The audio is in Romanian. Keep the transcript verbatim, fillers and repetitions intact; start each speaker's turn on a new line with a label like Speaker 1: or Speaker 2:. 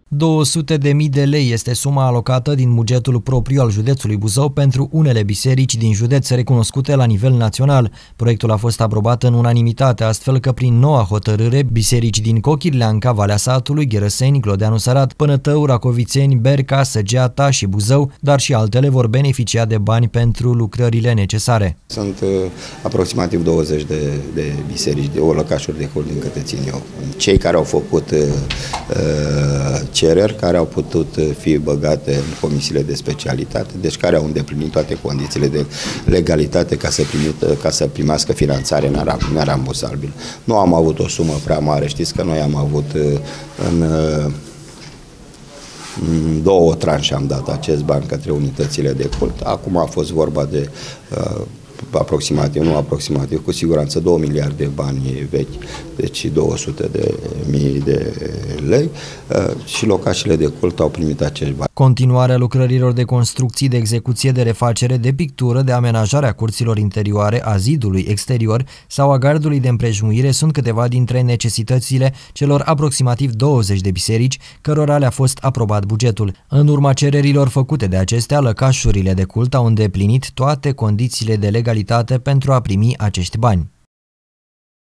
Speaker 1: două sute de mii de lei este suma alocată din bugetul propriu al județului Buzău pentru unele biserici din județ recunoscute la nivel național. Proiectul a fost aprobat în unanimitate, astfel că prin noua hotărâre, biserici din Cochirleanca, Valea Satului, Gherăseni, Glodeanu Sărat, Pănătău, Racovițeni, Berca, Săgeata și Buzău, dar și altele vor beneficia de bani pentru lucrările necesare.
Speaker 2: Sunt uh, aproximativ douăzeci de, de biserici, de lăcașuri de cult din câte țin eu. Cei care au făcut uh, uh, cereri, care au putut fi băgate în comisiile de specialitate, deci care au îndeplinit toate condițiile de legalitate ca să, primit, ca să primească finanțare nerambursabilă. Nu am avut o sumă prea mare, știți că noi am avut în, în două tranșe am dat acest bani către unitățile de cult. Acum a fost vorba de uh, aproximativ, nu aproximativ, cu siguranță două miliarde de bani vechi, deci două sute de mii de lei și locașele de cult au primit acești bani.
Speaker 1: Continuarea lucrărilor de construcții, de execuție, de refacere, de pictură, de amenajare a curților interioare, a zidului exterior sau a gardului de împrejmuire sunt câteva dintre necesitățile celor aproximativ douăzeci de biserici cărora le-a fost aprobat bugetul. În urma cererilor făcute de acestea, lăcașurile de cult au îndeplinit toate condițiile de legalitate pentru a primi acești bani.